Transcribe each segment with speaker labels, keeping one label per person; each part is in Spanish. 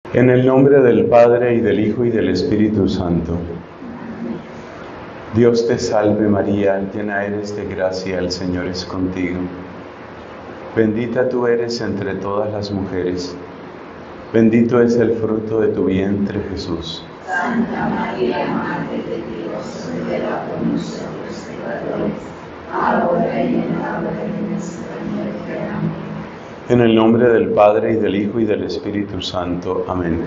Speaker 1: En el nombre del Padre, y del Hijo, y del Espíritu Santo. Dios te salve María, llena eres de gracia, el Señor es contigo. Bendita tú eres entre todas las mujeres. Bendito es el fruto de tu vientre, Jesús.
Speaker 2: Santa María, Madre de Dios, ruega por nosotros pecadores, ahora y en la hora de nuestra muerte. Amén.
Speaker 1: En el nombre del Padre, y del Hijo, y del Espíritu Santo. Amén.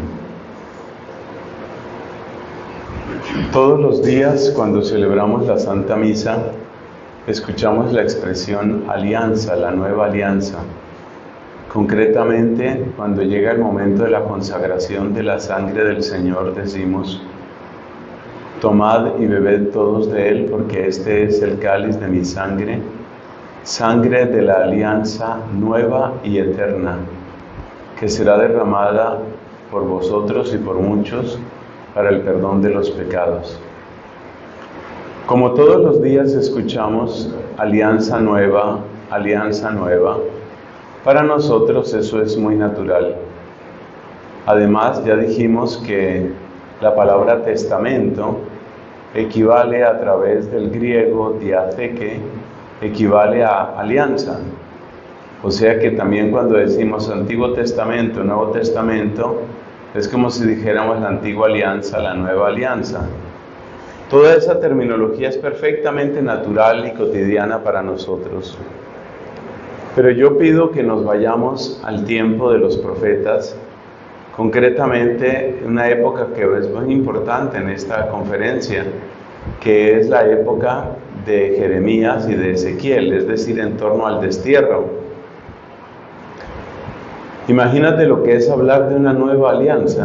Speaker 1: Todos los días, cuando celebramos la Santa Misa, escuchamos la expresión alianza, la nueva alianza. Concretamente, cuando llega el momento de la consagración de la sangre del Señor, decimos: tomad y bebed todos de él, porque este es el cáliz de mi sangre, sangre de la alianza nueva y eterna, que será derramada por vosotros y por muchos para el perdón de los pecados. Como todos los días escuchamos alianza nueva, para nosotros eso es muy natural. Además, ya dijimos que la palabra testamento equivale, a través del griego diatheke, equivale a alianza. O sea que también cuando decimos Antiguo Testamento, Nuevo Testamento, es como si dijéramos la antigua alianza, la nueva alianza. Toda esa terminología es perfectamente natural y cotidiana para nosotros. Pero yo pido que nos vayamos al tiempo de los profetas, concretamente una época que es muy importante en esta conferencia, que es la época de Jeremías y de Ezequiel, es decir, en torno al destierro. Imagínate lo que es hablar de una nueva alianza.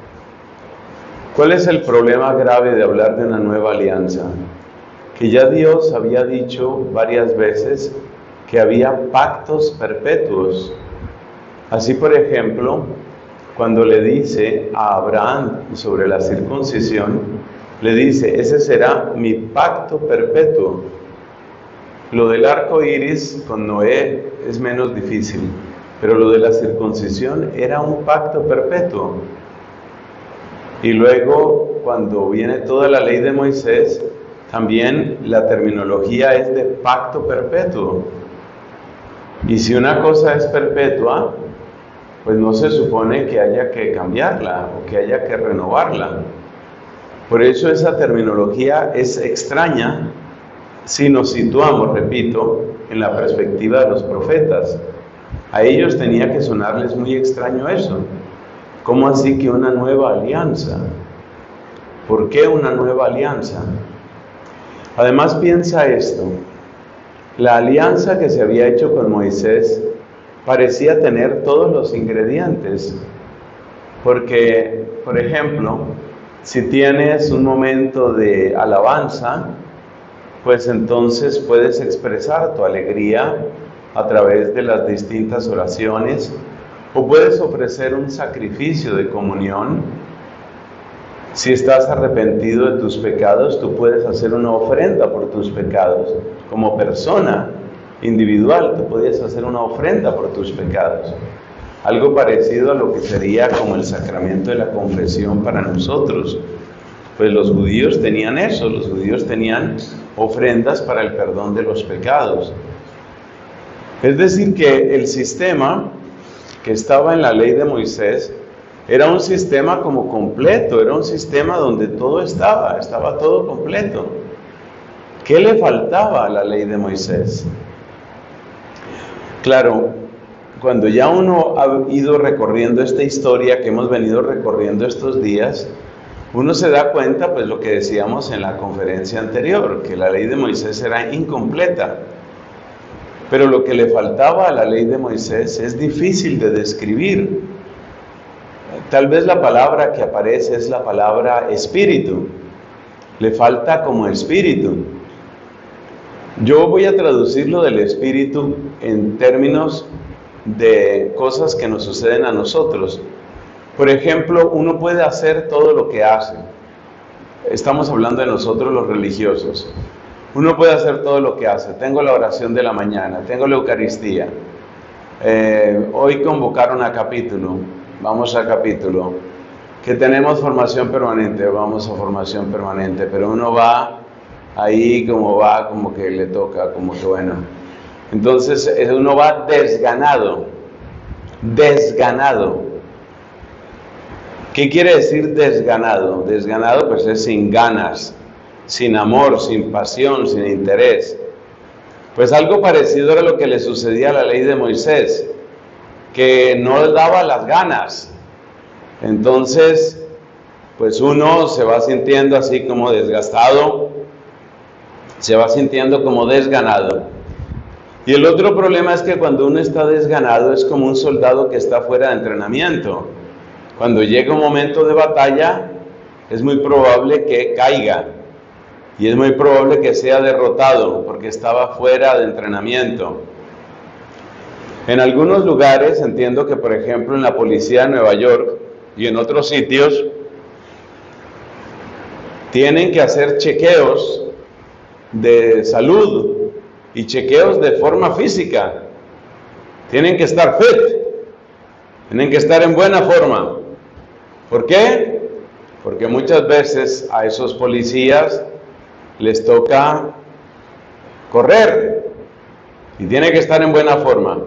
Speaker 1: ¿Cuál es el problema grave de hablar de una nueva alianza? Que ya Dios había dicho varias veces que había pactos perpetuos. Así, por ejemplo, cuando le dice a Abraham sobre la circuncisión, le dice: ese será mi pacto perpetuo. Lo del arco iris con Noé es menos difícil, pero lo de la circuncisión era un pacto perpetuo. Y luego, cuando viene toda la ley de Moisés, también la terminología es de pacto perpetuo. Y si una cosa es perpetua, pues no se supone que haya que cambiarla o que haya que renovarla. Por eso esa terminología es extraña si nos situamos, repito, en la perspectiva de los profetas. A ellos tenía que sonarles muy extraño eso. ¿Cómo así que una nueva alianza? ¿Por qué una nueva alianza? Además, piensa esto. La alianza que se había hecho con Moisés parecía tener todos los ingredientes. Porque, por ejemplo, si tienes un momento de alabanza, pues entonces puedes expresar tu alegría a través de las distintas oraciones, o puedes ofrecer un sacrificio de comunión. Si estás arrepentido de tus pecados, tú puedes hacer una ofrenda por tus pecados. Como persona individual, tú puedes hacer una ofrenda por tus pecados. Algo parecido a lo que sería como el sacramento de la confesión para nosotros. Pues los judíos tenían eso, los judíos tenían ofrendas para el perdón de los pecados. Es decir, que el sistema que estaba en la ley de Moisés era un sistema como completo, era un sistema donde todo estaba todo completo. ¿Qué le faltaba a la ley de Moisés? Claro, cuando ya uno ha ido recorriendo esta historia que hemos venido recorriendo estos días, uno se da cuenta, pues lo que decíamos en la conferencia anterior, que la ley de Moisés era incompleta. Pero lo que le faltaba a la ley de Moisés es difícil de describir. Tal vez la palabra que aparece es la palabra espíritu. Le falta como espíritu. Yo voy a traducir lo del espíritu en términos de cosas que nos suceden a nosotros. Por ejemplo, uno puede hacer todo lo que hace. Estamos hablando de nosotros los religiosos. Uno puede hacer todo lo que hace. Tengo la oración de la mañana, tengo la Eucaristía. Hoy convocaron a capítulo. vamos al capítulo, que tenemos formación permanente, vamos a formación permanente, pero uno va ahí como que le toca, como que bueno. Entonces uno va desganado. ¿Qué quiere decir desganado? Desganado pues es sin ganas, sin amor, sin pasión, sin interés. Pues algo parecido era lo que le sucedía a la ley de Moisés, que no le daba las ganas. Entonces, pues uno se va sintiendo así como desgastado, se va sintiendo como desganado. Y el otro problema es que cuando uno está desganado es como un soldado que está fuera de entrenamiento. Cuando llega un momento de batalla, es muy probable que caiga. Y es muy probable que sea derrotado porque estaba fuera de entrenamiento. En algunos lugares, entiendo que por ejemplo en la policía de Nueva York y en otros sitios, tienen que hacer chequeos de salud y chequeos de forma física. Tienen que estar fit, tienen que estar en buena forma. ¿Por qué? Porque muchas veces a esos policías les toca correr y tienen que estar en buena forma.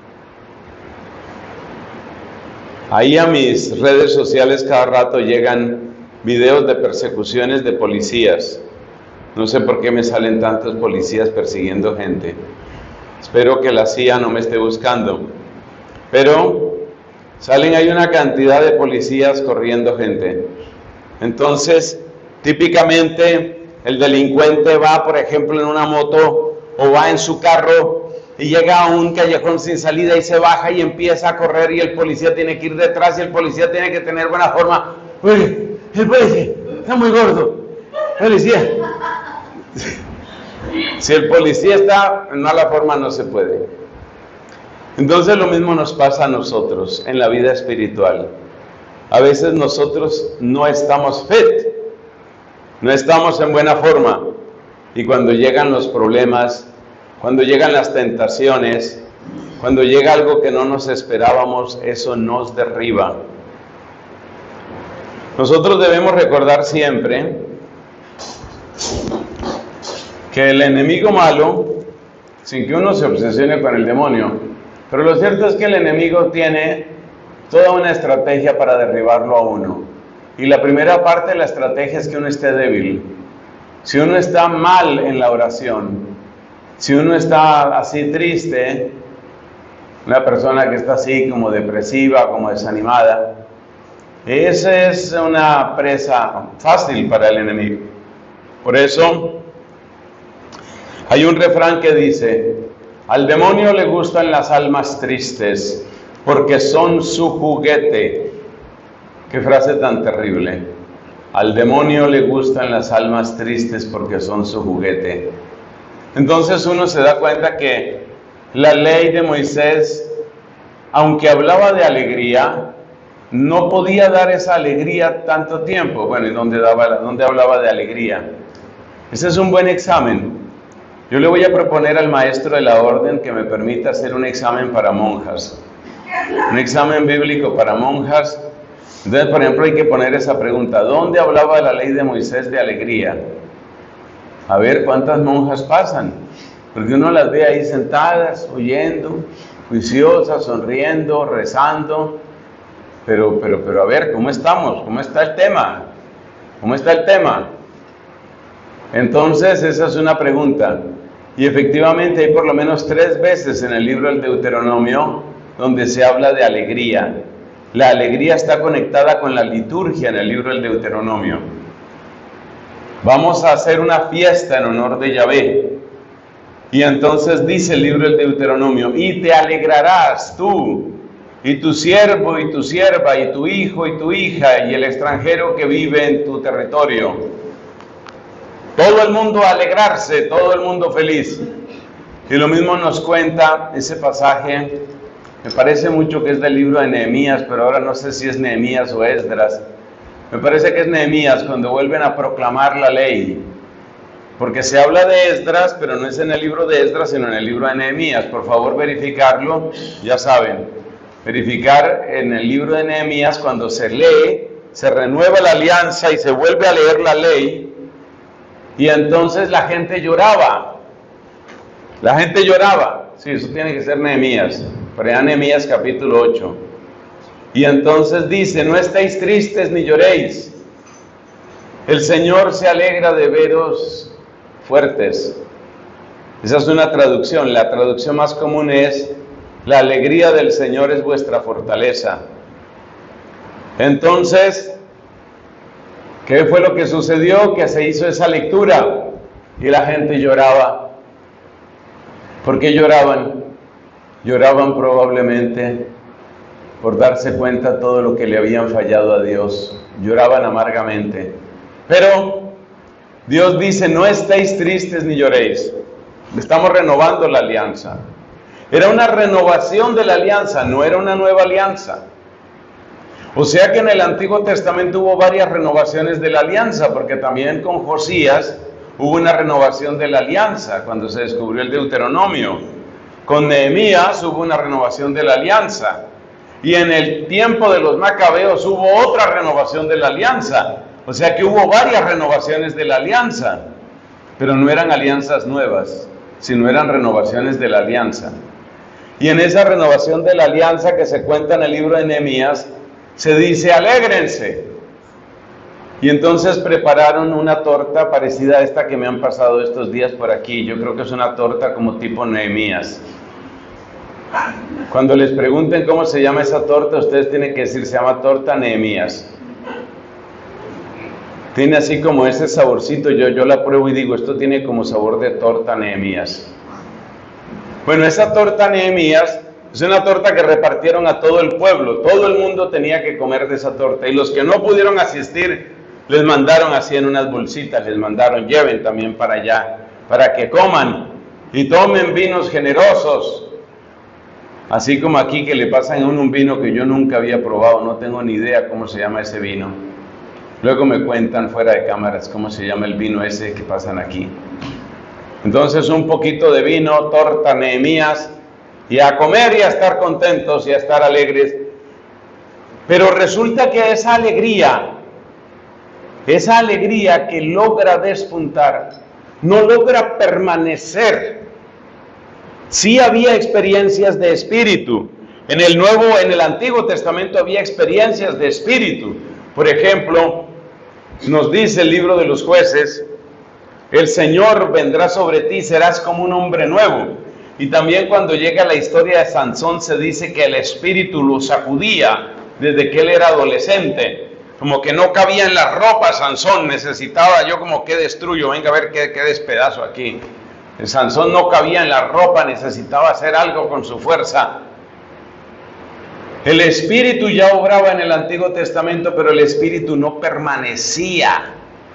Speaker 1: Ahí a mis redes sociales cada rato llegan videos de persecuciones de policías. No sé por qué me salen tantos policías persiguiendo gente. Espero que la CIA no me esté buscando. Pero salen ahí una cantidad de policías corriendo gente. Entonces, típicamente el delincuente va, por ejemplo, en una moto o va en su carro y llega a un callejón sin salida y se baja y empieza a correr y el policía tiene que ir detrás y el policía tiene que tener buena forma. Uy, el policía está muy gordo. Policía. Si el policía está en mala forma no se puede. Entonces lo mismo nos pasa a nosotros en la vida espiritual. A veces nosotros no estamos fit, no estamos en buena forma. Y cuando llegan los problemas, cuando llegan las tentaciones, cuando llega algo que no nos esperábamos, eso nos derriba. Nosotros debemos recordar siempre que el enemigo malo, sin que uno se obsesione con el demonio, pero lo cierto es que el enemigo tiene toda una estrategia para derribarlo a uno. Y la primera parte de la estrategia es que uno esté débil. Si uno está mal en la oración, si uno está así triste, una persona que está así como depresiva, como desanimada, esa es una presa fácil para el enemigo. Por eso hay un refrán que dice: al demonio le gustan las almas tristes porque son su juguete. Qué frase tan terrible. Al demonio le gustan las almas tristes porque son su juguete. Entonces uno se da cuenta que la ley de Moisés, aunque hablaba de alegría, no podía dar esa alegría tanto tiempo. Bueno, ¿y dónde hablaba de alegría? Ese es un buen examen. Yo le voy a proponer al maestro de la orden que me permita hacer un examen para monjas. Un examen bíblico para monjas. Entonces, por ejemplo, hay que poner esa pregunta: ¿dónde hablaba la ley de Moisés de alegría? A ver cuántas monjas pasan, porque uno las ve ahí sentadas, oyendo, juiciosas, sonriendo, rezando, pero a ver, ¿cómo estamos? ¿Cómo está el tema? ¿Cómo está el tema? Entonces, esa es una pregunta. Y efectivamente hay por lo menos 3 veces en el libro del Deuteronomio donde se habla de alegría. La alegría está conectada con la liturgia en el libro del Deuteronomio. Vamos a hacer una fiesta en honor de Yahvé. Y entonces dice el libro del Deuteronomio: y te alegrarás tú, y tu siervo, y tu sierva, y tu hijo, y tu hija, y el extranjero que vive en tu territorio. Todo el mundo a alegrarse, todo el mundo feliz. Y lo mismo nos cuenta ese pasaje. Me parece mucho que es del libro de Nehemías, pero ahora no sé si es Nehemías o Esdras. Me parece que es Nehemías, cuando vuelven a proclamar la ley. Porque se habla de Esdras, pero no es en el libro de Esdras, sino en el libro de Nehemías. Por favor, verificarlo, ya saben. verificar en el libro de Nehemías, cuando se lee, se renueva la alianza y se vuelve a leer la ley, y entonces la gente lloraba. La gente lloraba. Sí, eso tiene que ser Nehemías. Por allá Nehemías capítulo 8. Y entonces dice: no estéis tristes ni lloréis. El Señor se alegra de veros fuertes. Esa es una traducción. La traducción más común es: la alegría del Señor es vuestra fortaleza. Entonces, ¿qué fue lo que sucedió? Que se hizo esa lectura y la gente lloraba. ¿Por qué lloraban? Lloraban probablemente por darse cuenta de todo lo que le habían fallado a Dios. Lloraban amargamente. Pero Dios dice: no estéis tristes ni lloréis. Estamos renovando la alianza. Era una renovación de la alianza, no era una nueva alianza. O sea que en el Antiguo Testamento hubo varias renovaciones de la alianza, porque también con Josías hubo una renovación de la alianza cuando se descubrió el Deuteronomio. Con Nehemías hubo una renovación de la alianza. Y en el tiempo de los Macabeos hubo otra renovación de la alianza. O sea que hubo varias renovaciones de la alianza, pero no eran alianzas nuevas, sino eran renovaciones de la alianza. Y en esa renovación de la alianza que se cuenta en el libro de Nehemías, se dice: alégrense. Y entonces prepararon una torta parecida a esta que me han pasado estos días por aquí. Yo creo que es una torta como tipo Nehemías. Cuando les pregunten cómo se llama esa torta, ustedes tienen que decir: se llama torta Nehemías. Tiene así como ese saborcito. Yo la pruebo y digo: esto tiene como sabor de torta Nehemías. Bueno, esa torta Nehemías es una torta que repartieron a todo el pueblo. Todo el mundo tenía que comer de esa torta. Y los que no pudieron asistir, les mandaron así en unas bolsitas. Les mandaron: lleven también para allá, para que coman y tomen vinos generosos. Así como aquí, que le pasan a uno un vino que yo nunca había probado. No tengo ni idea cómo se llama ese vino. Luego me cuentan fuera de cámaras cómo se llama el vino ese que pasan aquí. Entonces, un poquito de vino, torta Nehemías, y a comer y a estar contentos y a estar alegres. Pero resulta que esa alegría que logra despuntar, no logra permanecer. Sí había experiencias de espíritu. En el Antiguo Testamento había experiencias de espíritu. Por ejemplo, nos dice el libro de los Jueces: el Señor vendrá sobre ti, serás como un hombre nuevo. Y también cuando llega la historia de Sansón, se dice que el espíritu lo sacudía desde que él era adolescente. Como que no cabía en la ropa Sansón, necesitaba: yo como que destruyo, venga a ver qué despedazo aquí. El Sansón no cabía en la ropa, necesitaba hacer algo con su fuerza. El espíritu ya obraba en el Antiguo Testamento, pero el espíritu no permanecía.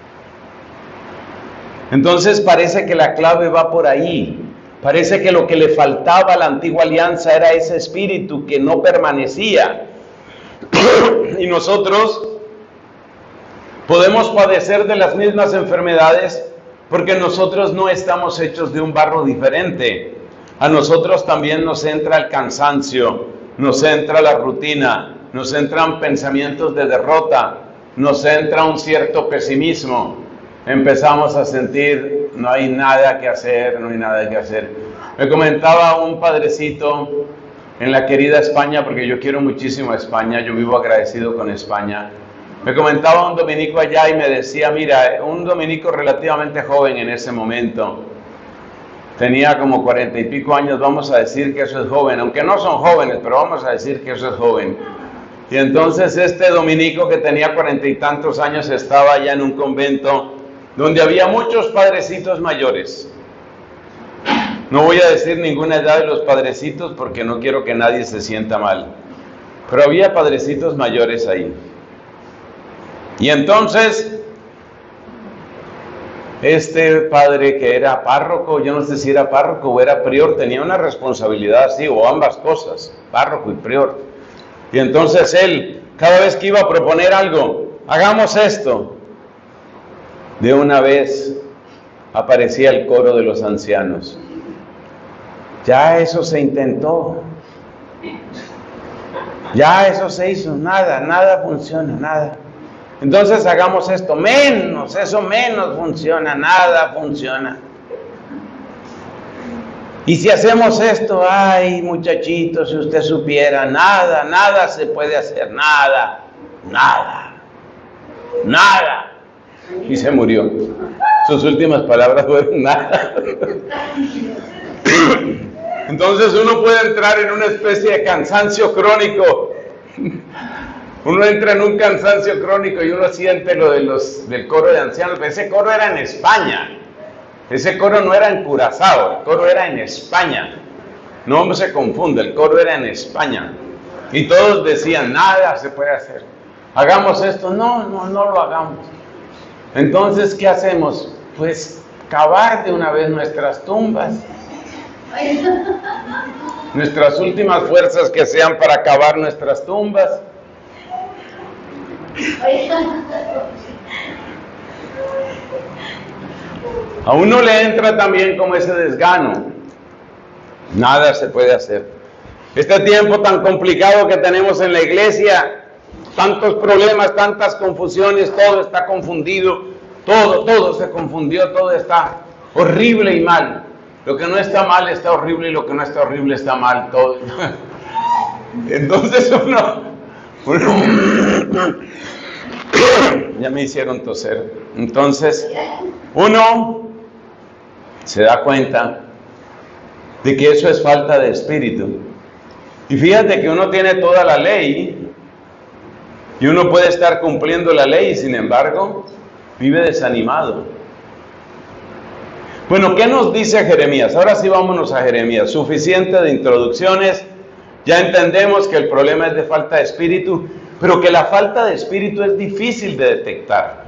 Speaker 1: Entonces parece que la clave va por ahí. Parece que lo que le faltaba a la antigua alianza era ese espíritu que no permanecía. Y nosotros podemos padecer de las mismas enfermedades porque nosotros no estamos hechos de un barro diferente. A nosotros también nos entra el cansancio, nos entra la rutina, nos entran pensamientos de derrota, nos entra un cierto pesimismo. Empezamos a sentir: no hay nada que hacer, no hay nada que hacer. Me comentaba un padrecito en la querida España, porque yo quiero muchísimo a España, yo vivo agradecido con España. Me comentaba un dominico allá y me decía: mira, un dominico relativamente joven en ese momento, tenía como 40 y pico años, vamos a decir que eso es joven, aunque no son jóvenes, pero vamos a decir que eso es joven. Y entonces este dominico que tenía 40 y tantos años estaba allá en un convento donde había muchos padrecitos mayores. No voy a decir ninguna edad de los padrecitos porque no quiero que nadie se sienta mal, pero había padrecitos mayores ahí. Y entonces este padre, que era párroco, yo no sé si era párroco o era prior, tenía una responsabilidad así, o ambas cosas, párroco y prior. Y entonces él, cada vez que iba a proponer algo: hagamos esto, de una vez aparecía el coro de los ancianos: ya eso se intentó, Ya eso se hizo, nada funciona, nada. Entonces hagamos esto, eso menos funciona, nada funciona. Y si hacemos esto, ay muchachito, si usted supiera, nada se puede hacer, nada. Y se murió. Sus últimas palabras fueron nada. Entonces uno puede entrar en una especie de cansancio crónico. Uno entra en un cansancio crónico y uno siente lo del coro de ancianos. Ese coro era en España. Ese coro no era en Curazao, el coro era en España. No se confunde, el coro era en España. Y todos decían, nada se puede hacer. Hagamos esto, no lo hagamos. Entonces, ¿qué hacemos? Pues cavar de una vez nuestras tumbas. Nuestras últimas fuerzas que sean para cavar nuestras tumbas. A uno le entra también como ese desgano. Nada se puede hacer. Este tiempo tan complicado que tenemos en la iglesia, tantos problemas, tantas confusiones, todo está confundido, todo se confundió, todo está horrible y mal. Lo que no está mal está horrible y lo que no está horrible está mal, todo. Entonces uno ya me hicieron toser. Entonces uno se da cuenta de que eso es falta de espíritu. Y fíjate que uno tiene toda la ley y uno puede estar cumpliendo la ley y sin embargo vive desanimado. Bueno, ¿qué nos dice Jeremías? Ahora sí vámonos a Jeremías. Suficiente de introducciones. Ya entendemos que el problema es de falta de espíritu, pero que la falta de espíritu es difícil de detectar.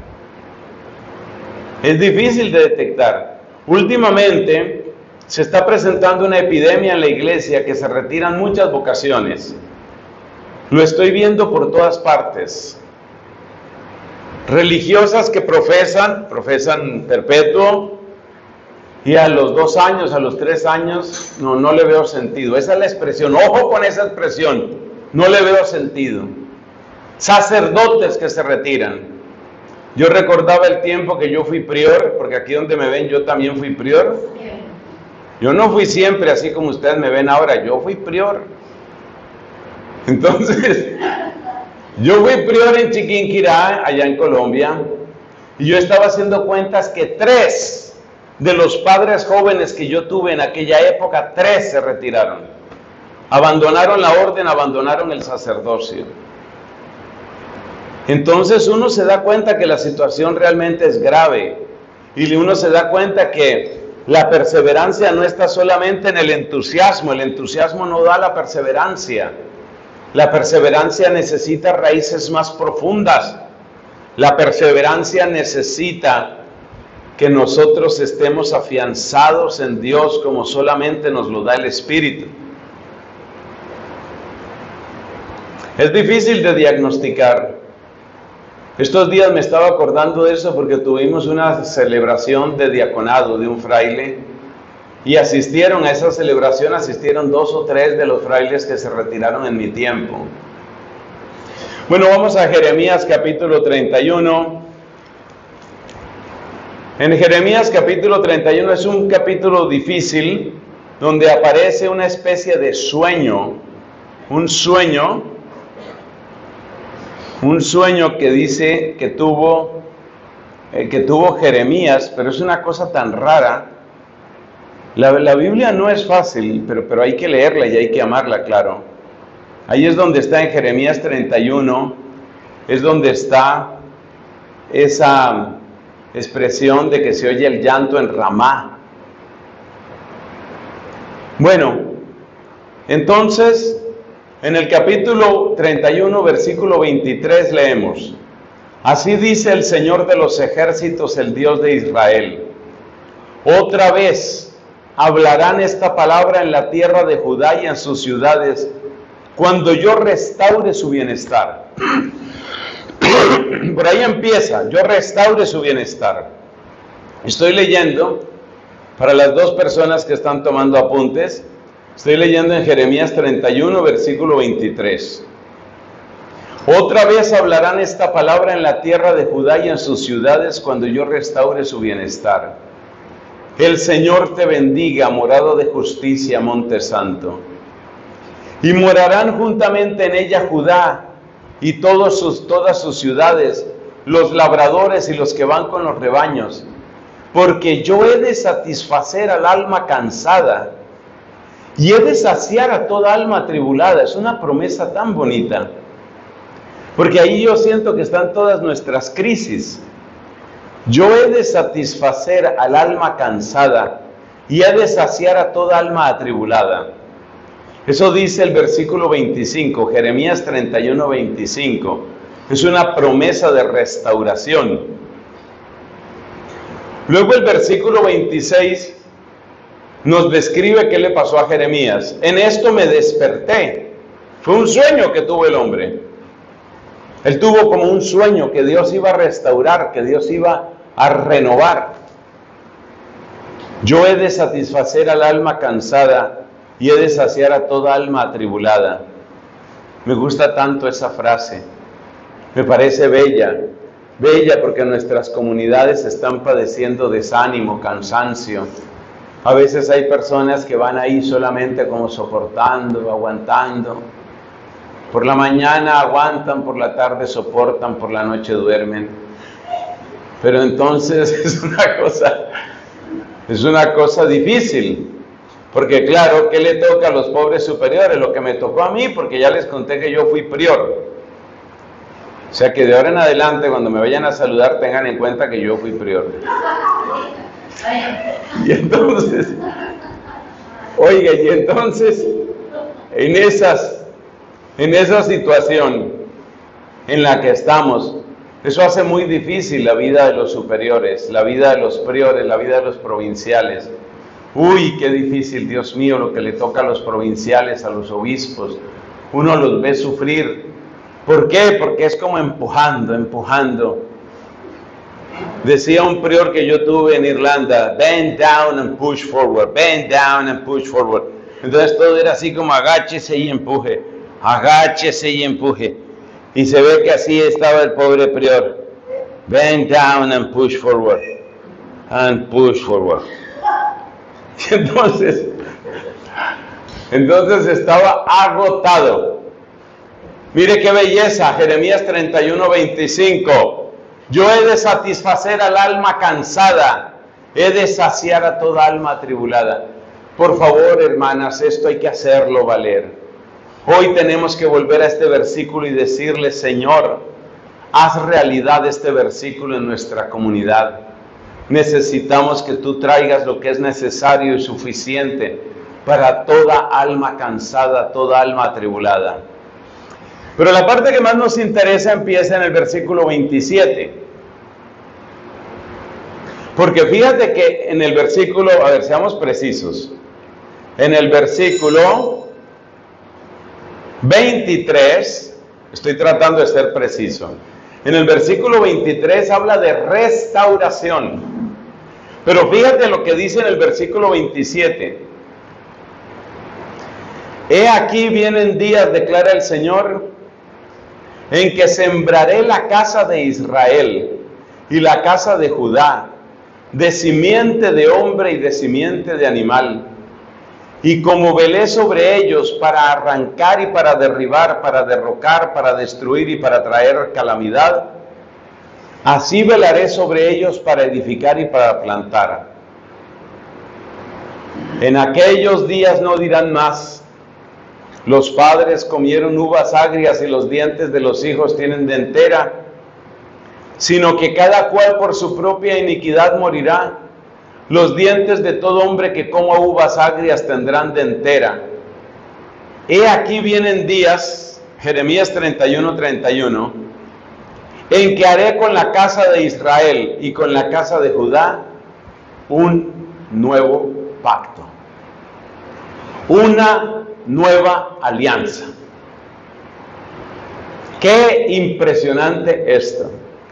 Speaker 1: Es difícil de detectar. Últimamente se está presentando una epidemia en la iglesia que se retiran muchas vocaciones. Lo estoy viendo por todas partes. Religiosas que profesan perpetuo, y a los 2 años, a los 3 años, no le veo sentido. Esa es la expresión, ojo con esa expresión, no le veo sentido. Sacerdotes que se retiran. Yo recordaba el tiempo que yo fui prior, porque aquí donde me ven yo también fui prior. Yo no fui siempre así como ustedes me ven ahora, yo fui prior. Entonces, yo fui prior en Chiquinquirá, allá en Colombia, y yo estaba haciendo cuentas que 3 de los padres jóvenes que yo tuve en aquella época, 3 se retiraron. Abandonaron la orden, abandonaron el sacerdocio. Entonces uno se da cuenta que la situación realmente es grave. Y uno se da cuenta que la perseverancia no está solamente en el entusiasmo no da la perseverancia. La perseverancia necesita raíces más profundas. La perseverancia necesita que nosotros estemos afianzados en Dios como solamente nos lo da el Espíritu. Es difícil de diagnosticar. Estos días me estaba acordando de eso porque tuvimos una celebración de diaconado de un fraile y asistieron a esa celebración, 2 o 3 de los frailes que se retiraron en mi tiempo. Bueno, vamos a Jeremías capítulo 31. En Jeremías capítulo 31 es un capítulo difícil donde aparece una especie de sueño, un sueño que dice que tuvo Jeremías, pero es una cosa tan rara. La Biblia no es fácil, pero hay que leerla y hay que amarla, claro. Ahí es donde está en Jeremías 31, es donde está esa expresión de que se oye el llanto en Ramá. Bueno, entonces, en el capítulo 31, versículo 23 leemos: Así dice el Señor de los ejércitos, el Dios de Israel: Otra vez hablarán esta palabra en la tierra de Judá y en sus ciudades, cuando yo restaure su bienestar. Por ahí empieza, yo restaure su bienestar. Estoy leyendo, para las 2 personas que están tomando apuntes, estoy leyendo en Jeremías 31, versículo 23. Otra vez hablarán esta palabra en la tierra de Judá y en sus ciudades cuando yo restaure su bienestar. El Señor te bendiga, morada de justicia, monte santo. Y morarán juntamente en ella Judá y todas sus ciudades, los labradores y los que van con los rebaños, porque yo he de satisfacer al alma cansada y he de saciar a toda alma atribulada. Es una promesa tan bonita, porque ahí yo siento que están todas nuestras crisis. Yo he de satisfacer al alma cansada y he de saciar a toda alma atribulada. Eso dice el versículo 25, Jeremías 31, 25. Es una promesa de restauración. Luego el versículo 26 nos describe qué le pasó a Jeremías. En esto me desperté. Fue un sueño que tuvo el hombre. Él tuvo como un sueño que Dios iba a restaurar, que Dios iba a renovar. Yo he de satisfacer al alma cansada y he de saciar a toda alma atribulada. Me gusta tanto esa frase. Me parece bella. Bella porque nuestras comunidades están padeciendo desánimo, cansancio. A veces hay personas que van ahí solamente como soportando, aguantando. Por la mañana aguantan, por la tarde soportan, por la noche duermen. Pero entonces es una cosa difícil. Porque claro, ¿qué le toca a los pobres superiores? Lo que me tocó a mí, porque ya les conté que yo fui prior. O sea que de ahora en adelante, cuando me vayan a saludar, tengan en cuenta que yo fui prior. Y entonces, oiga, en esa situación en la que estamos, eso hace muy difícil la vida de los superiores, la vida de los priores, la vida de los provinciales. Uy, qué difícil, Dios mío, lo que le toca a los provinciales, a los obispos. Uno los ve sufrir. ¿Por qué? Porque es como empujando. Decía un prior que yo tuve en Irlanda, bend down and push forward, bend down and push forward. Entonces todo era así como agáchese y empuje, agáchese y empuje. Y se ve que así estaba el pobre prior. Bend down and push forward, and push forward. Y entonces estaba agotado. Mire qué belleza, Jeremías 31, 25. Yo he de satisfacer al alma cansada, he de saciar a toda alma atribulada. Por favor, hermanas, esto hay que hacerlo valer. Hoy tenemos que volver a este versículo y decirle, Señor, haz realidad este versículo en nuestra comunidad. Necesitamos que tú traigas lo que es necesario y suficiente para toda alma cansada, toda alma atribulada. Pero la parte que más nos interesa empieza en el versículo 27. Porque fíjate que en el versículo, a ver, seamos precisos. En el versículo 23, estoy tratando de ser preciso. En el versículo 23 habla de restauración. Pero fíjate lo que dice en el versículo 27. He aquí vienen días, declara el Señor, en que sembraré la casa de Israel y la casa de Judá, de simiente de hombre y de simiente de animal. Y como velé sobre ellos para arrancar y para derribar, para derrocar, para destruir y para traer calamidad, así velaré sobre ellos para edificar y para plantar. En aquellos días no dirán más, los padres comieron uvas agrias y los dientes de los hijos tienen dentera, sino que cada cual por su propia iniquidad morirá. Los dientes de todo hombre que coma uvas agrias tendrán dentera. He aquí vienen días, Jeremías 31, 31, en que haré con la casa de Israel y con la casa de Judá un nuevo pacto, una nueva alianza. Qué impresionante esto.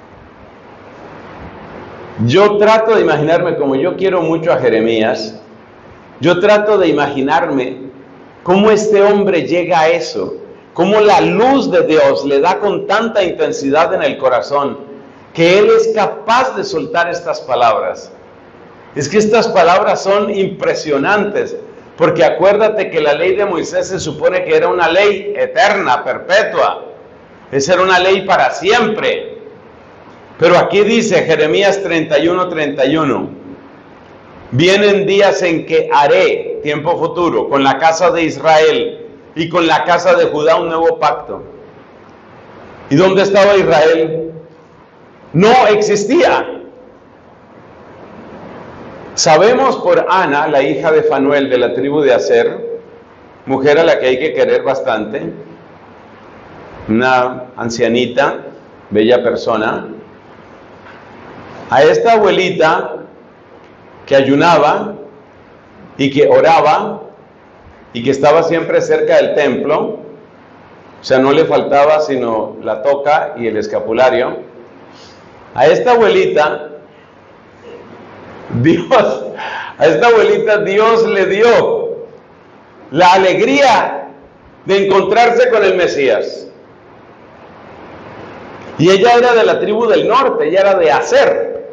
Speaker 1: Yo trato de imaginarme, como yo quiero mucho a Jeremías, yo trato de imaginarme cómo este hombre llega a eso, cómo la luz de Dios le da con tanta intensidad en el corazón, que él es capaz de soltar estas palabras. Es que estas palabras son impresionantes, porque acuérdate que la ley de Moisés se supone que era una ley eterna, perpetua. Esa era una ley para siempre. Pero aquí dice Jeremías 31:31, vienen días en que haré, tiempo futuro, con la casa de Israel y con la casa de Judá un nuevo pacto. ¿Y dónde estaba Israel? No existía. Sabemos por Ana, la hija de Fanuel de la tribu de Aser, mujer a la que hay que querer bastante, una ancianita, bella persona. A esta abuelita que ayunaba y que oraba y que estaba siempre cerca del templo, o sea, no le faltaba sino la toca y el escapulario. A esta abuelita Dios le dio la alegría de encontrarse con el Mesías. Y ella era de la tribu del norte, ella era de Aser.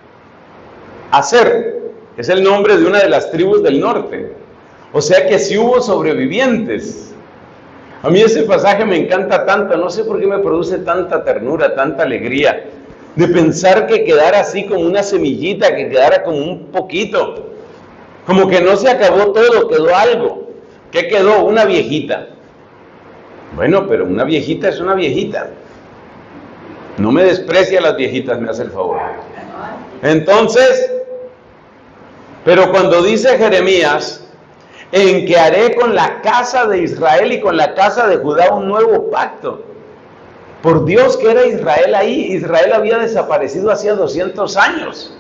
Speaker 1: Aser es el nombre de una de las tribus del norte. O sea que sí hubo sobrevivientes. A mí ese pasaje me encanta tanto, no sé por qué me produce tanta ternura, tanta alegría, de pensar que quedara así como una semillita, que quedara como un poquito, como que no se acabó todo, quedó algo. ¿Qué quedó? Una viejita. Bueno, pero una viejita es una viejita. No me desprecie a las viejitas, me hace el favor. Entonces, pero cuando dice Jeremías, en que haré con la casa de Israel y con la casa de Judá un nuevo pacto. Por Dios que era Israel ahí. Israel había desaparecido hacía 200 años.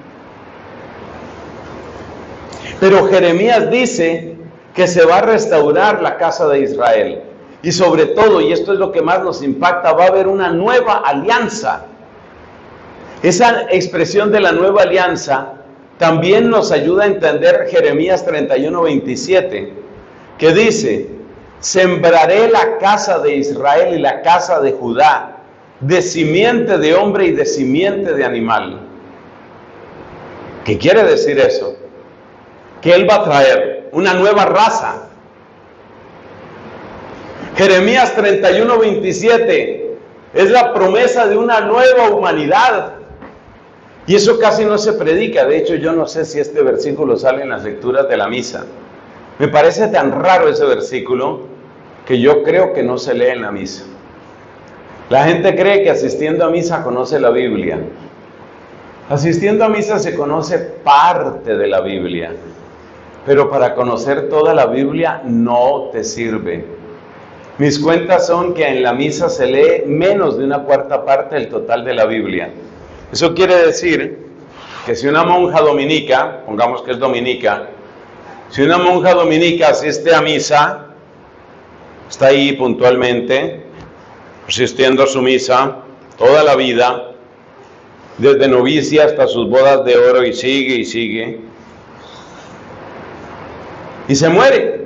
Speaker 1: Pero Jeremías dice que se va a restaurar la casa de Israel. Y sobre todo, y esto es lo que más nos impacta, va a haber una nueva alianza. Esa expresión de la nueva alianza también nos ayuda a entender Jeremías 31:27, que dice: sembraré la casa de Israel y la casa de Judá de simiente de hombre y de simiente de animal. ¿Qué quiere decir eso? Que él va a traer una nueva raza. Jeremías 31:27 es la promesa de una nueva humanidad. Y eso casi no se predica. De hecho, yo no sé si este versículo sale en las lecturas de la misa. Me parece tan raro ese versículo que yo creo que no se lee en la misa. La gente cree que asistiendo a misa conoce la Biblia. Asistiendo a misa se conoce parte de la Biblia, pero para conocer toda la Biblia no te sirve. Mis cuentas son que en la misa se lee menos de una cuarta parte del total de la Biblia. Eso quiere decir que si una monja dominica, pongamos que es dominica, si una monja dominica asiste a misa, está ahí puntualmente, asistiendo a su misa toda la vida, desde novicia hasta sus bodas de oro, y sigue, y se muere.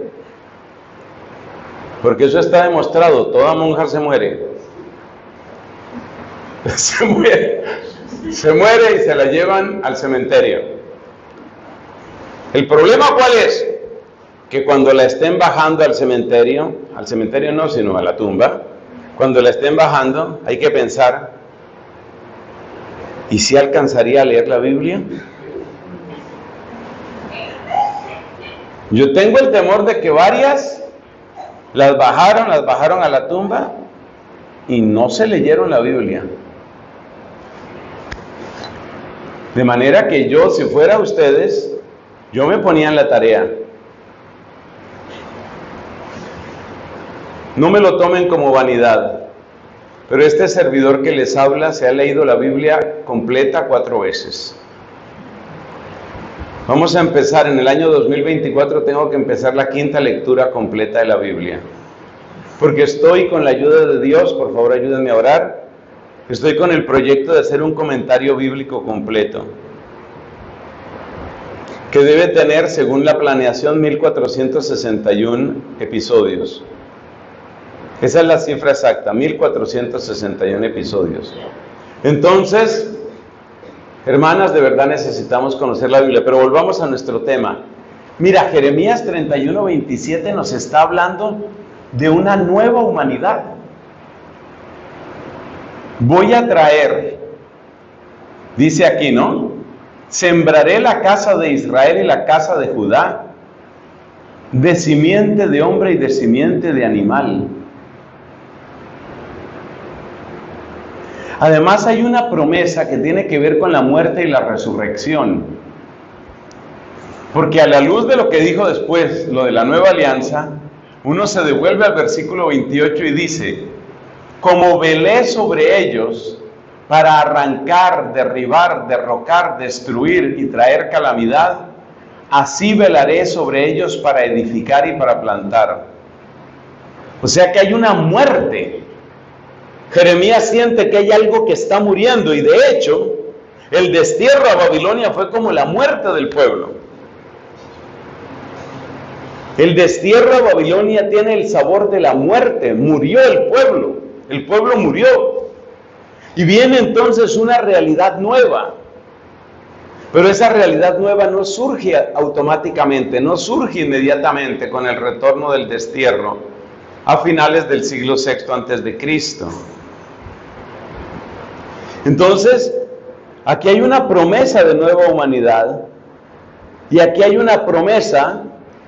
Speaker 1: Porque eso está demostrado, toda monja se muere. Se muere y se la llevan al cementerio. ¿El problema cuál es? Que cuando la estén bajando al cementerio no, sino a la tumba, cuando la estén bajando, hay que pensar, ¿y si alcanzaría a leer la Biblia? Yo tengo el temor de que varias las bajaron a la tumba y no se leyeron la Biblia. De manera que yo, si fuera ustedes, yo me ponía en la tarea. No me lo tomen como vanidad, pero este servidor que les habla se ha leído la Biblia completa 4 veces. Vamos a empezar, en el año 2024 tengo que empezar la 5ª lectura completa de la Biblia. Porque estoy con la ayuda de Dios, por favor ayúdenme a orar, estoy con el proyecto de hacer un comentario bíblico completo, que debe tener, según la planeación, 1461 episodios. Esa es la cifra exacta, 1461 episodios. Entonces, hermanas, de verdad necesitamos conocer la Biblia, pero volvamos a nuestro tema. Mira, Jeremías 31:27 nos está hablando de una nueva humanidad. Voy a traer, dice aquí, ¿no? Sembraré la casa de Israel y la casa de Judá de simiente de hombre y de simiente de animal. Además hay una promesa que tiene que ver con la muerte y la resurrección. Porque a la luz de lo que dijo después, lo de la nueva alianza, uno se devuelve al versículo 28 y dice: como velé sobre ellos para arrancar, derribar, derrocar, destruir y traer calamidad, así velaré sobre ellos para edificar y para plantar. O sea que hay una muerte. Jeremías siente que hay algo que está muriendo, y de hecho, el destierro a Babilonia fue como la muerte del pueblo. El destierro a Babilonia tiene el sabor de la muerte. Murió el pueblo murió. Y viene entonces una realidad nueva. Pero esa realidad nueva no surge automáticamente, no surge inmediatamente con el retorno del destierro a finales del siglo VI antes de Cristo. Entonces, aquí hay una promesa de nueva humanidad, y aquí hay una promesa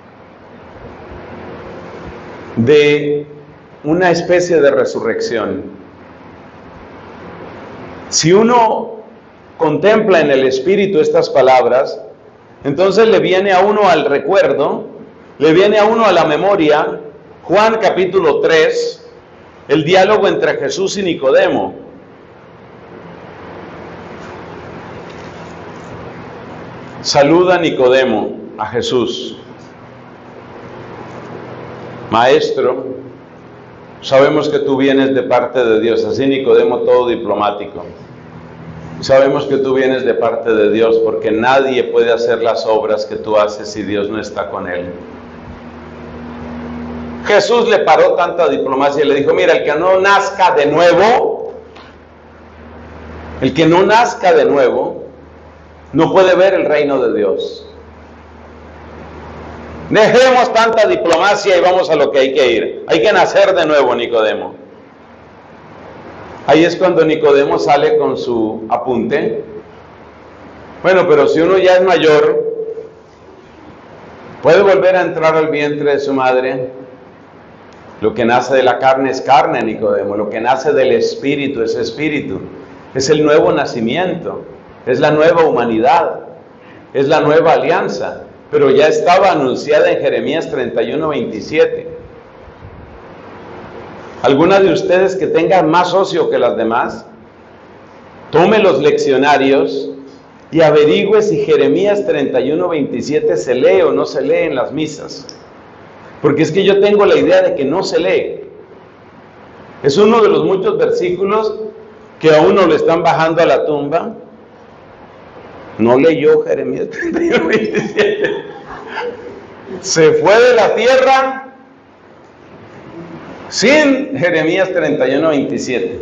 Speaker 1: de una especie de resurrección. Si uno contempla en el Espíritu estas palabras, entonces le viene a uno al recuerdo, le viene a uno a la memoria Juan capítulo 3, el diálogo entre Jesús y Nicodemo. Saluda Nicodemo a Jesús: Maestro, sabemos que tú vienes de parte de Dios. Así Nicodemo, todo diplomático. Sabemos que tú vienes de parte de Dios, porque nadie puede hacer las obras que tú haces si Dios no está con él. Jesús le paró tanta diplomacia y le dijo: mira, el que no nazca de nuevo, no puede ver el reino de Dios. Dejemos tanta diplomacia y vamos a lo que hay que ir. Hay que nacer de nuevo, Nicodemo. Ahí es cuando Nicodemo sale con su apunte. Bueno, pero si uno ya es mayor, ¿puede volver a entrar al vientre de su madre? Lo que nace de la carne es carne, Nicodemo. Lo que nace del espíritu es espíritu. Es el nuevo nacimiento. Es la nueva humanidad. Es la nueva alianza. Pero ya estaba anunciada en Jeremías 31:27. ¿Alguna de ustedes que tenga más ocio que las demás, tome los leccionarios y averigüe si Jeremías 31:27 se lee o no se lee en las misas? Porque es que yo tengo la idea de que no se lee. Es uno de los muchos versículos que a uno le están bajando a la tumba. No leyó Jeremías 31:27. Se fue de la tierra sin Jeremías 31:27.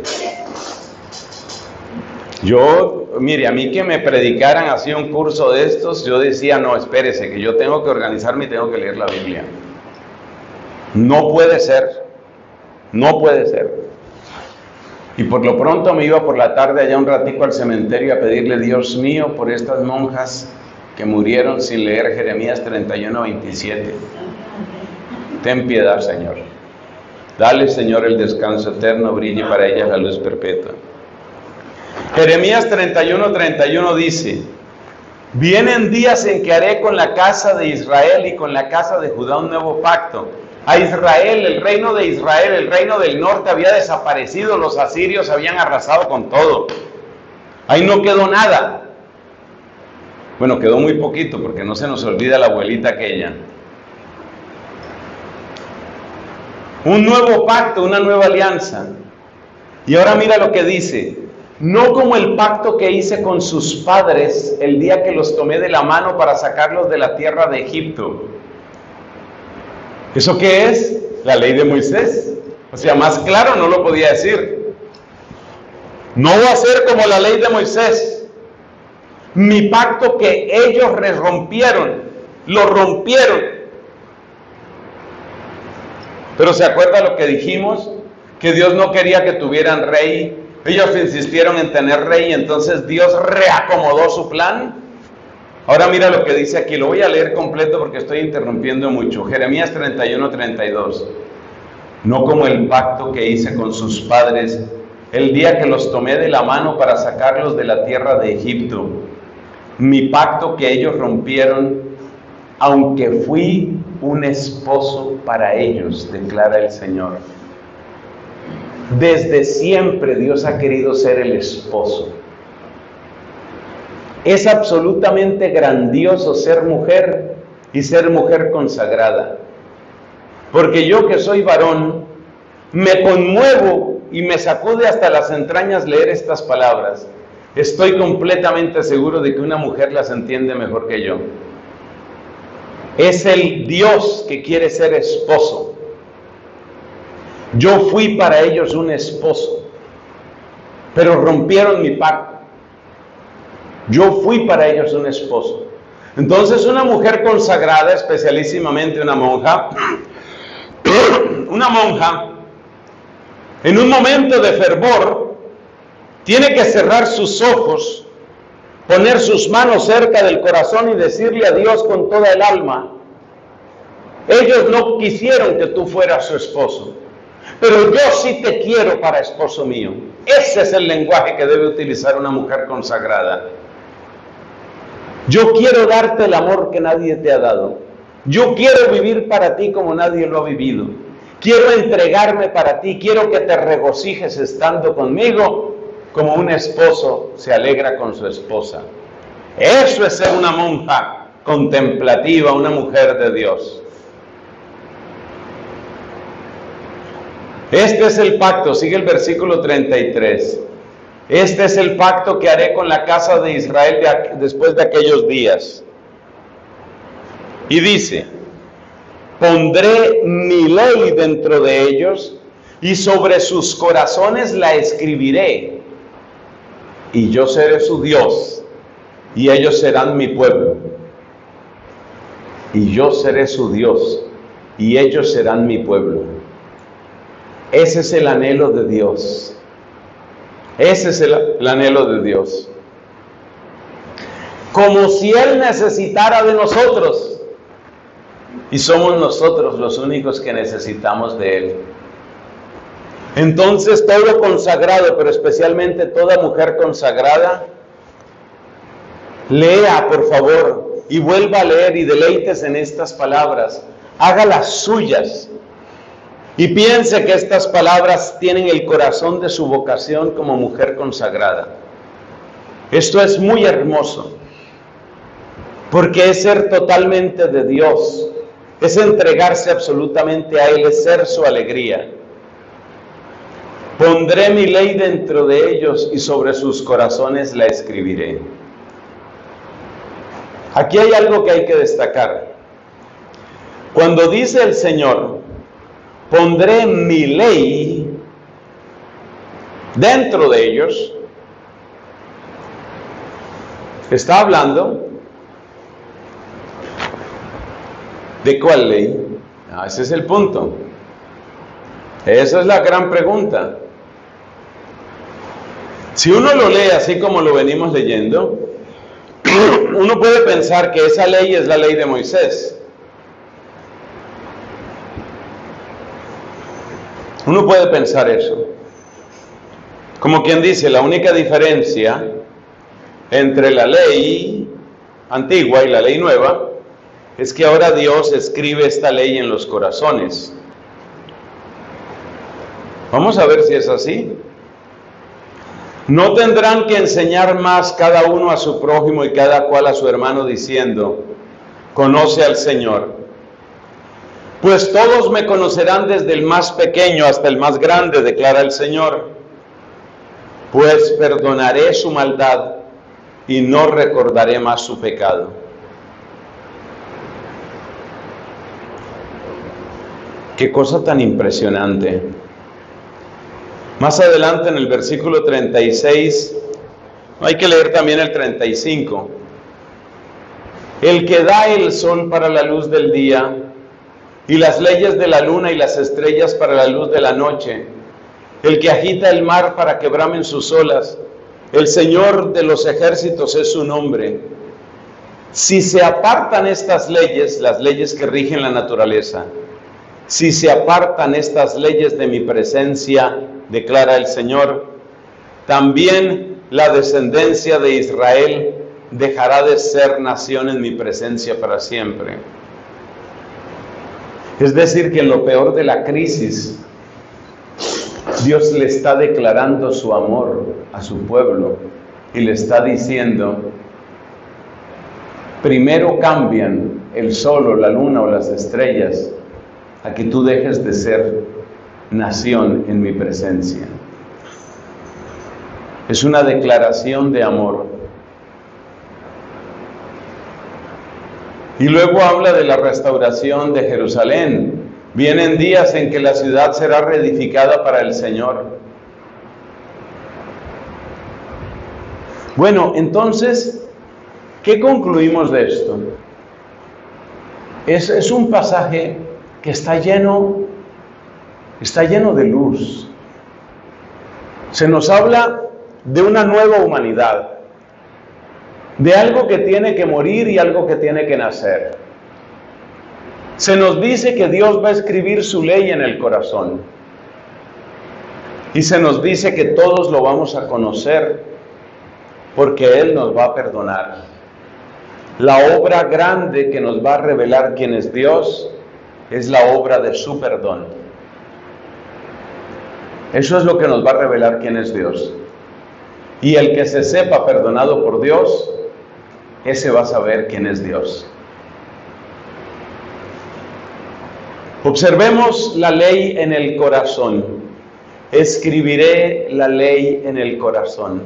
Speaker 1: Mire, a mí que me predicaran así un curso de estos, yo decía: no, espérese, que yo tengo que organizarme y tengo que leer la Biblia. No puede ser, no puede ser. Y por lo pronto me iba por la tarde allá un ratico al cementerio a pedirle: Dios mío, por estas monjas que murieron sin leer Jeremías 31:27. Ten piedad, Señor. Dale, Señor, el descanso eterno, brille para ellas la luz perpetua. Jeremías 31:31 dice: vienen días en que haré con la casa de Israel y con la casa de Judá un nuevo pacto. A Israel, el reino de Israel, el reino del norte había desaparecido, los asirios habían arrasado con todo. Ahí no quedó nada. Bueno, quedó muy poquito, porque no se nos olvida la abuelita aquella. Un nuevo pacto, una nueva alianza. Y ahora mira lo que dice: no como el pacto que hice con sus padres el día que los tomé de la mano para sacarlos de la tierra de Egipto. ¿Eso qué es? La ley de Moisés. O sea, más claro no lo podía decir. No va a ser como la ley de Moisés. Mi pacto que ellos rompieron, lo rompieron. Pero ¿se acuerda lo que dijimos? Que Dios no quería que tuvieran rey. Ellos insistieron en tener rey, entonces Dios reacomodó su plan. Ahora mira lo que dice aquí, lo voy a leer completo porque estoy interrumpiendo mucho. Jeremías 31:32. No como el pacto que hice con sus padres el día que los tomé de la mano para sacarlos de la tierra de Egipto. Mi pacto que ellos rompieron, aunque fui un esposo para ellos, declara el Señor. Desde siempre Dios ha querido ser el esposo. Es absolutamente grandioso ser mujer y ser mujer consagrada. Porque yo que soy varón, me conmuevo y me sacude hasta las entrañas leer estas palabras. Estoy completamente seguro de que una mujer las entiende mejor que yo. Es el Dios que quiere ser esposo. Yo fui para ellos un esposo, pero rompieron mi pacto. Yo fui para ellos un esposo. Entonces una mujer consagrada, especialísimamente una monja, en un momento de fervor, tiene que cerrar sus ojos, poner sus manos cerca del corazón y decirle a Dios con toda el alma: ellos no quisieron que tú fueras su esposo, pero yo sí te quiero para esposo mío. Ese es el lenguaje que debe utilizar una mujer consagrada. Yo quiero darte el amor que nadie te ha dado. Yo quiero vivir para ti como nadie lo ha vivido. Quiero entregarme para ti. Quiero que te regocijes estando conmigo como un esposo se alegra con su esposa. Eso es ser una monja contemplativa, una mujer de Dios. Este es el pacto, sigue el versículo 33. Este es el pacto que haré con la casa de Israel después de aquellos días. Y dice: pondré mi ley dentro de ellos y sobre sus corazones la escribiré. Y yo seré su Dios y ellos serán mi pueblo. Y yo seré su Dios y ellos serán mi pueblo. Ese es el anhelo de Dios. Ese es el anhelo de Dios. Como si Él necesitara de nosotros. Y somos nosotros los únicos que necesitamos de Él. Entonces todo consagrado, pero especialmente toda mujer consagrada, lea por favor y vuelva a leer y deleites en estas palabras. Hágalas suyas. Y piense que estas palabras tienen el corazón de su vocación como mujer consagrada. Esto es muy hermoso, porque es ser totalmente de Dios, es entregarse absolutamente a Él, es ser su alegría. Pondré mi ley dentro de ellos y sobre sus corazones la escribiré. Aquí hay algo que hay que destacar. Cuando dice el Señor: pondré mi ley dentro de ellos, está hablando ¿de cuál ley? Ese es el punto. Esa es la gran pregunta. Si uno lo lee así como lo venimos leyendo, uno puede pensar que esa ley es la ley de Moisés. Uno puede pensar eso. Como quien dice, la única diferencia entre la ley antigua y la ley nueva es que ahora Dios escribe esta ley en los corazones. Vamos a ver si es así. No tendrán que enseñar más cada uno a su prójimo y cada cual a su hermano diciendo: conoce al Señor. Pues todos me conocerán desde el más pequeño hasta el más grande, declara el Señor. Pues perdonaré su maldad y no recordaré más su pecado. Qué cosa tan impresionante. Más adelante en el versículo 36, hay que leer también el 35. El que da el sol para la luz del día, y las leyes de la luna y las estrellas para la luz de la noche, el que agita el mar para que bramen sus olas, el Señor de los ejércitos es su nombre. Si se apartan estas leyes, las leyes que rigen la naturaleza, si se apartan estas leyes de mi presencia, declara el Señor, también la descendencia de Israel dejará de ser nación en mi presencia para siempre. Es decir, que en lo peor de la crisis, Dios le está declarando su amor a su pueblo y le está diciendo, primero cambian el sol o la luna o las estrellas a que tú dejes de ser nación en mi presencia. Es una declaración de amor. Y luego habla de la restauración de Jerusalén. Vienen días en que la ciudad será reedificada para el Señor. Bueno, entonces, ¿qué concluimos de esto? Es un pasaje que está lleno de luz. Se nos habla de una nueva humanidad, de algo que tiene que morir y algo que tiene que nacer. Se nos dice que Dios va a escribir su ley en el corazón. Y se nos dice que todos lo vamos a conocer porque Él nos va a perdonar. La obra grande que nos va a revelar quién es Dios es la obra de su perdón. Eso es lo que nos va a revelar quién es Dios. Y el que se sepa perdonado por Dios, ese va a saber quién es Dios. Observemos la ley en el corazón. Escribiré la ley en el corazón.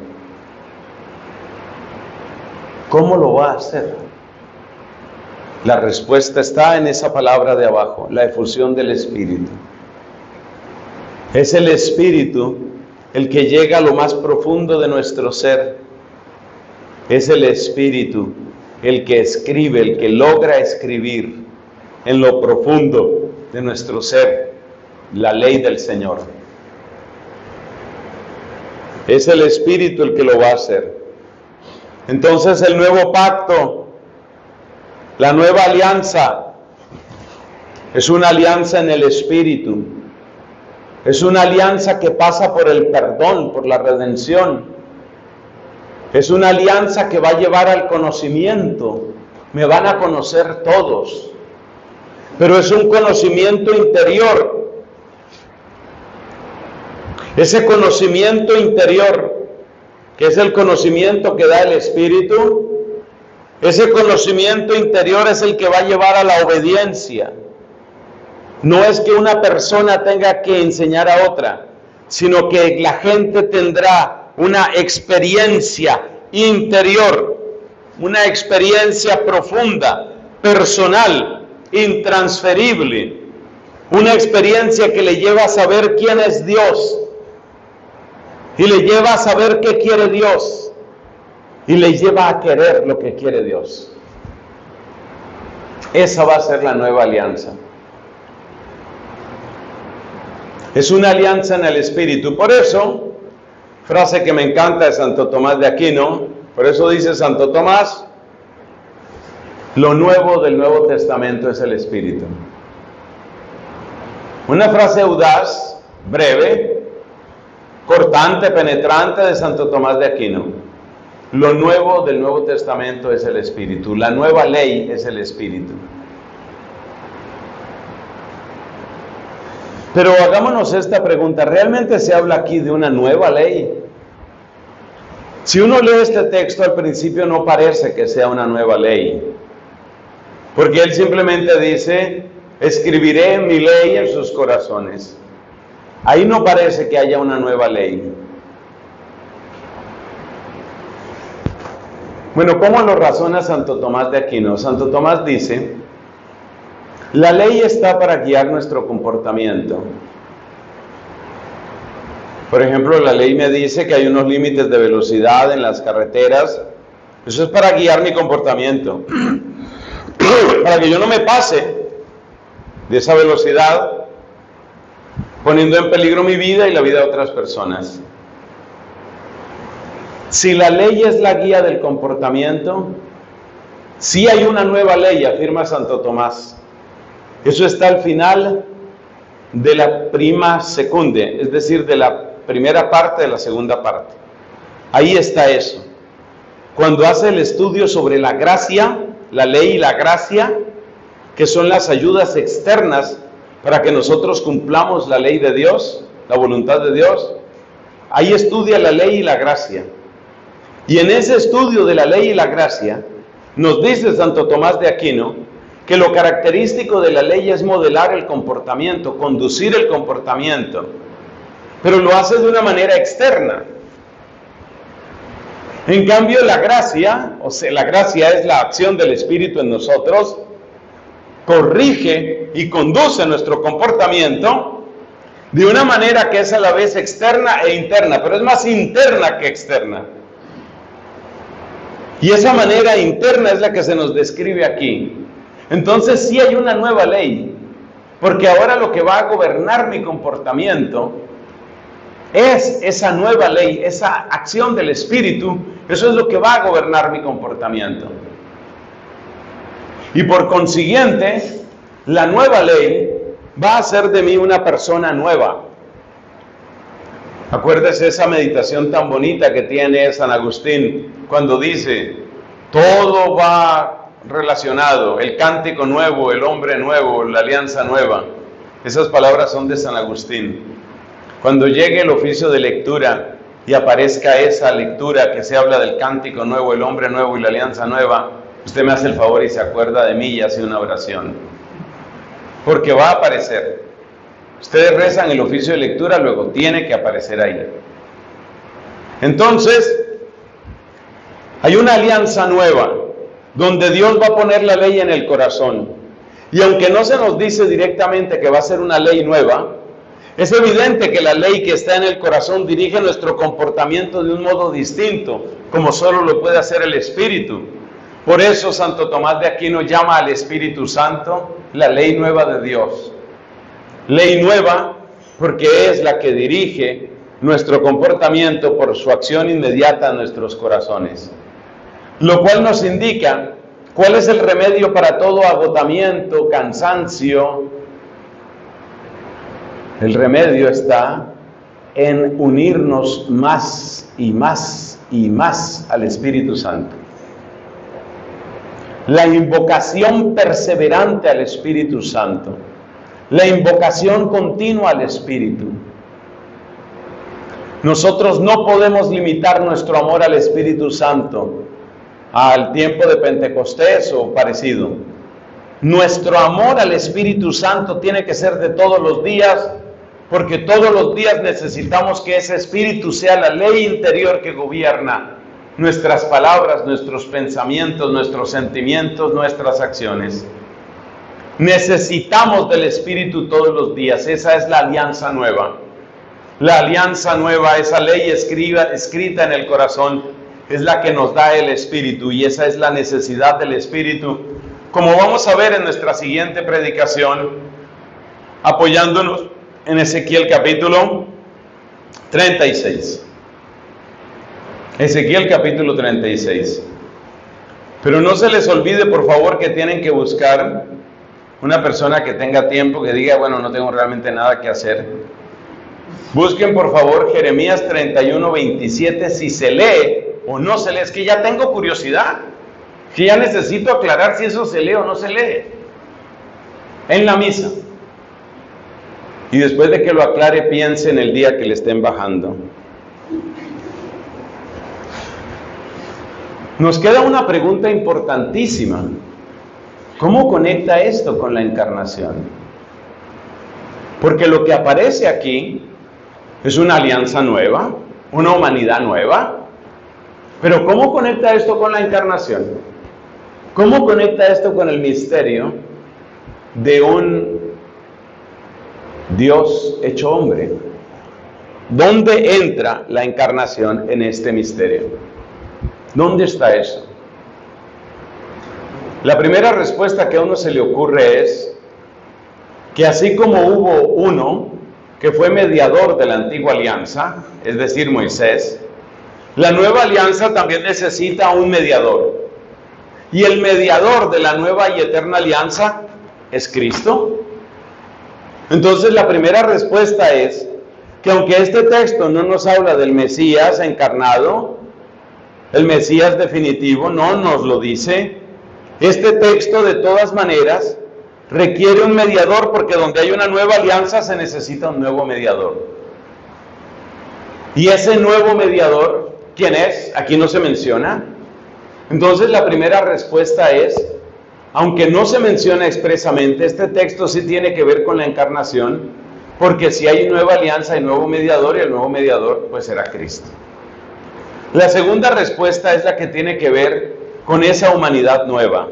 Speaker 1: ¿Cómo lo va a hacer? La respuesta está en esa palabra de abajo, la efusión del Espíritu. Es el Espíritu el que llega a lo más profundo de nuestro ser. Es el Espíritu el que escribe, el que logra escribir en lo profundo de nuestro ser la ley del Señor. Es el Espíritu el que lo va a hacer. Entonces el nuevo pacto, la nueva alianza, es una alianza en el Espíritu. Es una alianza que pasa por el perdón, por la redención. Es una alianza que va a llevar al conocimiento. Me van a conocer todos. Pero es un conocimiento interior. Ese conocimiento interior, que es el conocimiento que da el Espíritu, ese conocimiento interior es el que va a llevar a la obediencia. No es que una persona tenga que enseñar a otra, sino que la gente tendrá una experiencia interior, una experiencia profunda, personal, intransferible, una experiencia que le lleva a saber quién es Dios y le lleva a saber qué quiere Dios y le lleva a querer lo que quiere Dios. Esa va a ser la nueva alianza. Es una alianza en el Espíritu. Por eso, frase que me encanta de Santo Tomás de Aquino, por eso dice Santo Tomás, lo nuevo del Nuevo Testamento es el Espíritu. Una frase audaz, breve, cortante, penetrante de Santo Tomás de Aquino. Lo nuevo del Nuevo Testamento es el Espíritu. La nueva ley es el Espíritu. Pero hagámonos esta pregunta, ¿realmente se habla aquí de una nueva ley? Si uno lee este texto al principio no parece que sea una nueva ley, porque él simplemente dice, escribiré mi ley en sus corazones. Ahí no parece que haya una nueva ley. Bueno, ¿cómo lo razona Santo Tomás de Aquino? Santo Tomás dice, la ley está para guiar nuestro comportamiento. Por ejemplo, la ley me dice que hay unos límites de velocidad en las carreteras. Eso es para guiar mi comportamiento, para que yo no me pase de esa velocidad, poniendo en peligro mi vida y la vida de otras personas. Si la ley es la guía del comportamiento, sí hay una nueva ley, afirma Santo Tomás. Eso está al final de la prima secunde, es decir, de la primera parte de la segunda parte. Ahí está eso. Cuando hace el estudio sobre la gracia, la ley y la gracia, que son las ayudas externas para que nosotros cumplamos la ley de Dios, la voluntad de Dios, ahí estudia la ley y la gracia. Y en ese estudio de la ley y la gracia, nos dice Santo Tomás de Aquino que lo característico de la ley es modelar el comportamiento, conducir el comportamiento, pero lo hace de una manera externa. En cambio, la gracia, o sea, la gracia es la acción del Espíritu en nosotros, corrige y conduce nuestro comportamiento de una manera que es a la vez externa e interna, pero es más interna que externa. Y esa manera interna es la que se nos describe aquí. Entonces sí hay una nueva ley, porque ahora lo que va a gobernar mi comportamiento es esa nueva ley, esa acción del Espíritu. Eso es lo que va a gobernar mi comportamiento. Y por consiguiente, la nueva ley va a hacer de mí una persona nueva. Acuérdese esa meditación tan bonita que tiene San Agustín cuando dice, todo va relacionado, el cántico nuevo, el hombre nuevo, la alianza nueva. Esas palabras son de San Agustín. Cuando llegue el oficio de lectura y aparezca esa lectura que se habla del cántico nuevo, el hombre nuevo y la alianza nueva, usted me hace el favor y se acuerda de mí y hace una oración. Porque va a aparecer. Ustedes rezan el oficio de lectura, luego tiene que aparecer ahí. Entonces, hay una alianza nueva, donde Dios va a poner la ley en el corazón. Y aunque no se nos dice directamente que va a ser una ley nueva, es evidente que la ley que está en el corazón dirige nuestro comportamiento de un modo distinto, como solo lo puede hacer el Espíritu. Por eso Santo Tomás de Aquino llama al Espíritu Santo la ley nueva de Dios. Ley nueva porque es la que dirige nuestro comportamiento por su acción inmediata en nuestros corazones. Lo cual nos indica cuál es el remedio para todo agotamiento, cansancio. El remedio está en unirnos más y más y más al Espíritu Santo. La invocación perseverante al Espíritu Santo. La invocación continua al Espíritu. Nosotros no podemos limitar nuestro amor al Espíritu Santo al tiempo de Pentecostés o parecido. Nuestro amor al Espíritu Santo tiene que ser de todos los días, porque todos los días necesitamos que ese Espíritu sea la ley interior que gobierna nuestras palabras, nuestros pensamientos, nuestros sentimientos, nuestras acciones. Necesitamos del Espíritu todos los días. Esa es la alianza nueva. La alianza nueva, esa ley escrita en el corazón, es la que nos da el Espíritu, y esa es la necesidad del Espíritu, como vamos a ver en nuestra siguiente predicación, apoyándonos en Ezequiel capítulo 36. Ezequiel capítulo 36. Pero no se les olvide, por favor, que tienen que buscar una persona que tenga tiempo, que diga, bueno, no tengo realmente nada que hacer. Busquen, por favor, Jeremías 31:27, si se lee o no se lee. Es que ya tengo curiosidad, que ya necesito aclarar si eso se lee o no se lee en la misa. Y después de que lo aclare, piense en el día que le estén bajando. Nos queda una pregunta importantísima. ¿Cómo conecta esto con la encarnación? Porque lo que aparece aquí es una alianza nueva, una humanidad nueva. Pero ¿cómo conecta esto con la encarnación? ¿Cómo conecta esto con el misterio de un Dios hecho hombre? ¿Dónde entra la encarnación en este misterio? ¿Dónde está eso? La primera respuesta que a uno se le ocurre es que así como hubo uno que fue mediador de la antigua alianza, es decir, Moisés, la nueva alianza también necesita un mediador. Y el mediador de la nueva y eterna alianza es Cristo. Entonces la primera respuesta es que aunque este texto no nos habla del Mesías encarnado, el Mesías definitivo no nos lo dice, este texto de todas maneras requiere un mediador, porque donde hay una nueva alianza se necesita un nuevo mediador. Y ese nuevo mediador, ¿quién es? Aquí no se menciona. Entonces la primera respuesta es, aunque no se menciona expresamente, este texto sí tiene que ver con la encarnación, porque si hay nueva alianza, hay nuevo mediador, y el nuevo mediador pues será Cristo. La segunda respuesta es la que tiene que ver con esa humanidad nueva.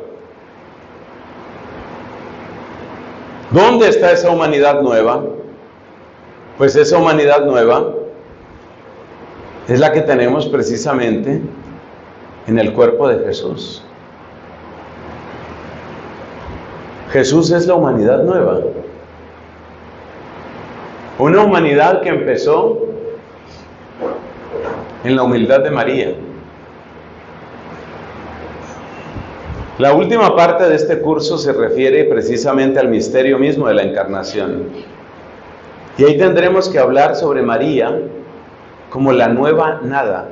Speaker 1: ¿Dónde está esa humanidad nueva? Pues esa humanidad nueva es la que tenemos precisamente en el cuerpo de Jesús. Jesús es la humanidad nueva. Una humanidad que empezó en la humildad de María. La última parte de este curso se refiere precisamente al misterio mismo de la encarnación. Y ahí tendremos que hablar sobre María como la nueva nada.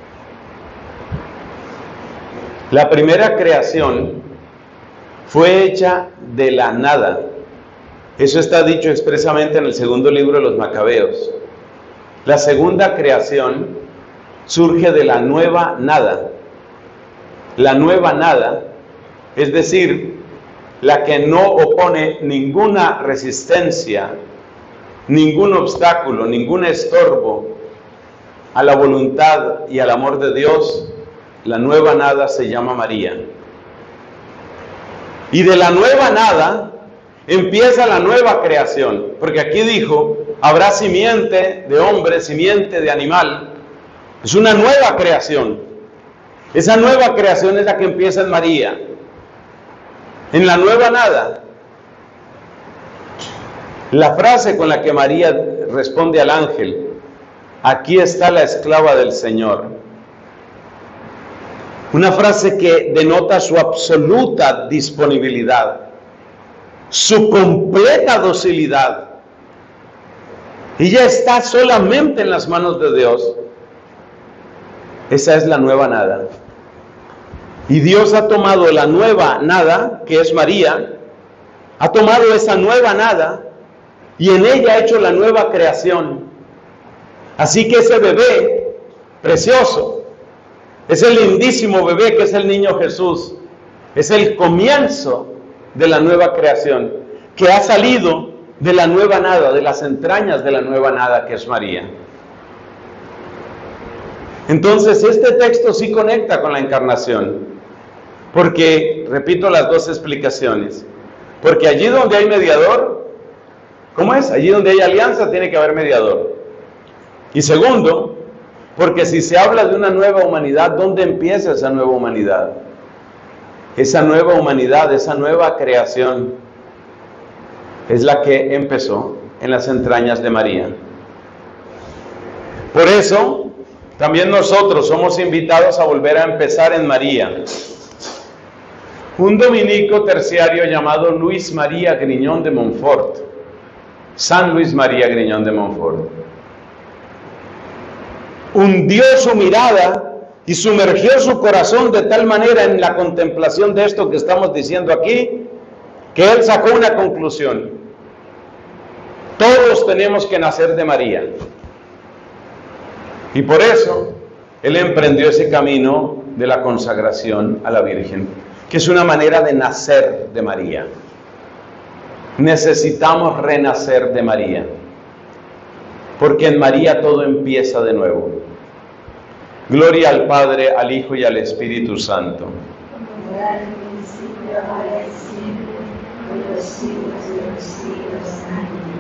Speaker 1: La primera creación fue hecha de la nada. Eso está dicho expresamente en el segundo libro de los Macabeos. La segunda creación surge de la nueva nada. La nueva nada, es decir, la que no opone ninguna resistencia, ningún obstáculo, ningún estorbo a la voluntad y al amor de Dios, la nueva nada se llama María. Y de la nueva nada empieza la nueva creación, porque aquí dijo, habrá simiente de hombre, simiente de animal. Es una nueva creación. Esa nueva creación es la que empieza en María. En la nueva nada. La frase con la que María responde al ángel, aquí está la esclava del Señor. Una frase que denota su absoluta disponibilidad, su completa docilidad. Ella está solamente en las manos de Dios. Esa es la nueva nada. Y Dios ha tomado la nueva nada, que es María, ha tomado esa nueva nada y en ella ha hecho la nueva creación. Así que ese bebé precioso, ese lindísimo bebé que es el niño Jesús, es el comienzo de la nueva creación, que ha salido de la nueva nada, de las entrañas de la nueva nada que es María. Entonces este texto sí conecta con la encarnación, porque, repito las dos explicaciones, porque allí donde hay mediador, ¿cómo es? Allí donde hay alianza tiene que haber mediador. Y segundo, porque si se habla de una nueva humanidad, ¿dónde empieza esa nueva humanidad? Esa nueva humanidad, esa nueva creación, es la que empezó en las entrañas de María. Por eso, también nosotros somos invitados a volver a empezar en María. Un dominico terciario llamado Luis María Griñón de Montfort, San Luis María Griñón de Montfort, hundió su mirada y sumergió su corazón de tal manera en la contemplación de esto que estamos diciendo aquí, que él sacó una conclusión: todos tenemos que nacer de María. Y por eso él emprendió ese camino de la consagración a la Virgen, que es una manera de nacer de María. Necesitamos renacer de María, porque en María todo empieza de nuevo. Gloria al Padre, al Hijo y al Espíritu Santo.
Speaker 2: Como era en el principio, ahora y siempre, por los siglos de los siglos. Amén.